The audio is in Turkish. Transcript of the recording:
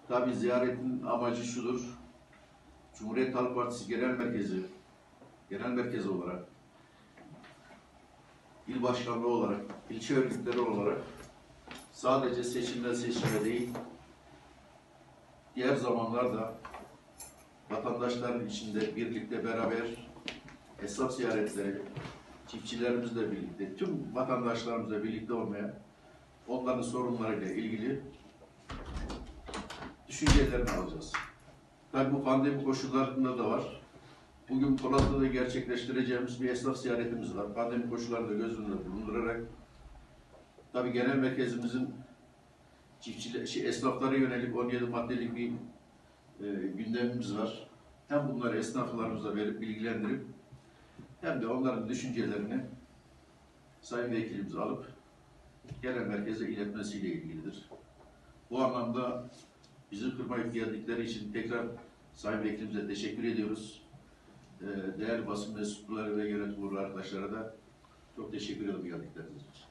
Tabii ziyaretin amacı şudur. Cumhuriyet Halk Partisi Genel Merkezi olarak, il başkanlığı olarak, ilçe örgütleri olarak sadece seçimden seçime değil, diğer zamanlarda vatandaşların içinde birlikte beraber esnaf ziyaretleri, çiftçilerimizle birlikte, tüm vatandaşlarımızla birlikte olmaya, onların sorunlarıyla ilgili düşüncelerini alacağız. Tabii bu pandemi koşullarında da var. Bugün Polatlı'da gerçekleştireceğimiz bir esnaf ziyaretimiz var. Pandemi koşullarını da göz önünde bulundurarak, tabii genel merkezimizin esnaflara yönelik 17 maddelik bir gündemimiz var. Hem bunları esnaflarımıza verip bilgilendirip hem de onların düşüncelerini Sayın Vekilimize alıp genel merkeze iletmesiyle ilgilidir. Bu anlamda bizi kırmayıp geldikleri için tekrar Sayın Vekilimize teşekkür ediyoruz. Değerli basın mensupları ve yönetim kurulu arkadaşlara da çok teşekkür ederim geldikleriniz için.